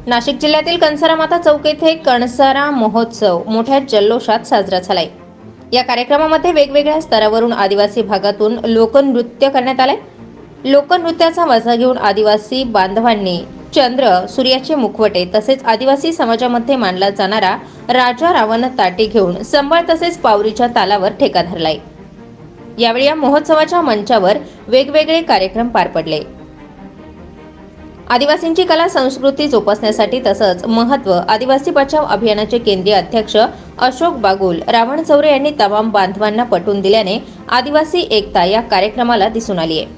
नाशिक जिल्ह्यातील कणसारा माता चौक येथे कणसारा महोत्सव मोठ्या जल्लोषात साजरा झालाय। या कार्यक्रमामध्ये वेगवेगळ्या स्तरावरून आदिवासी भागातून लोकनृत्य करण्यात आले। लोकनृत्याचा मजा घेऊन आदिवासी बांधवांनी चंद्र, सूर्याचे मुखवटे तसेच आदिवासी समाजामध्ये मानला जाणारा राजा रावण ताटी घेऊन संबळ तसेच पावरीच्या तालावर ठेका धरलाय। यावेळी या महोत्सवाच्या मंचावर वेगवेगळे कार्यक्रम पार पडले। आदिवासींची कला संस्कृती जोपासण्यासाठी तसंच महत्त्व आदिवासी बचाव अभियानाचे केंद्रीय अध्यक्ष अशोक बागुल रावण चौरे यांनी तमाम बांधवांना पटवून दिल्याने आदिवासी एकता या कार्यक्रमाला दिसून आली आहे।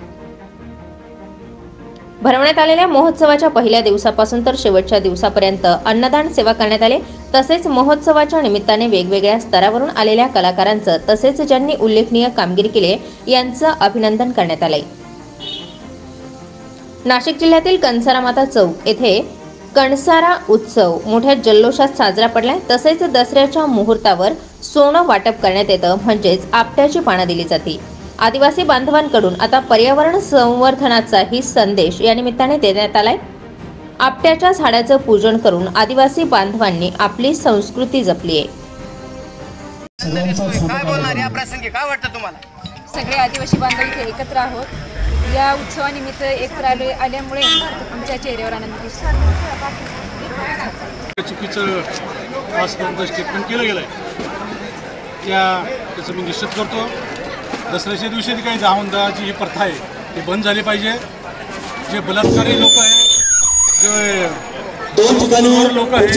भरवण्यात आलेल्या महोत्सवाच्या पहिल्या दिवसापासून तर शेवटच्या दिवसापर्यंत अन्नदान सेवा करण्यात आले। तसेच महोत्सवाच्या निमित्ताने वेगवेगळ्या स्तरावरून आलेल्या कलाकारांचं तसेच ज्यांनी उल्लेखनीय कामगिरी केली यांचं अभिनंदन करण्यात आले। नाशिक जिल्ह्यातील कणसारा माता चौक येथे कणसारा उत्सव मोठ्या जल्लोषात साजरा पडलाय। तसेच दसऱ्याच्या मुहूर्तावर सोनं वाटप करण्यात येतं, म्हणजेच आपट्याची पानं दिली जाते। आदिवासी बांधवांकडून आता पर्यावरण संवर्धनाचाही संदेश या निमित्ताने देण्यात आलाय। आपट्याच्या झाडाचं पूजन करून आदिवासी बांधवांनी आपली संस्कृती जपली आहे। काय बोलणार या प्रसंगी, काय वाटतं तुम्हाला? सगळे आदिवासी बांधव इथे एकत्र आहोत। या उत्सवानिमित्त एकत्र आल्यामुळे आमच्या चेहऱ्यावर आनंद दिसतो। चुकीचं आजपर्यंत स्टेटमेंट केलं गेलं आहे, त्याचं मी निश्चित करतो। दसऱ्याच्या दिवशी काही दावणदाची ही प्रथा आहे ती बंद झाली पाहिजे। जे बलात्कारी लोक आहे, जे दोन ठिकाणी लोक आहेत,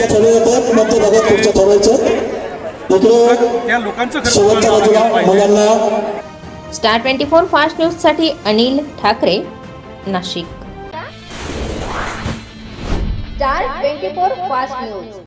त्या लोकांचं खरं स्टार 24 फास्ट न्यूज साठी Anil Thackeray, Nashik. Star 24 fast news.